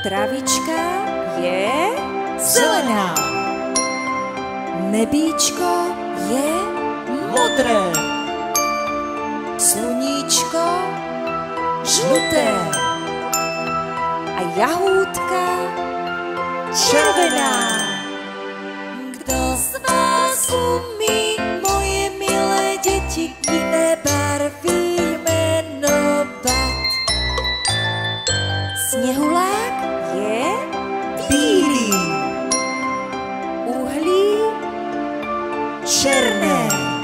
Travička je zelená. Nebíčko je modré. Sluníčko žluté. A jahúdka červená. Kto z vás umí, moje milé deti, iné barvy menovať? Snehulák je bílý. Uhlí černé.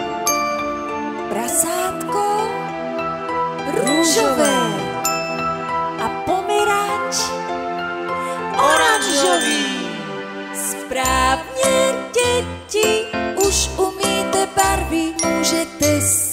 Prasátko rúžové. A pomeranč oranžový. Správne, deti, už umíte barvy, môžete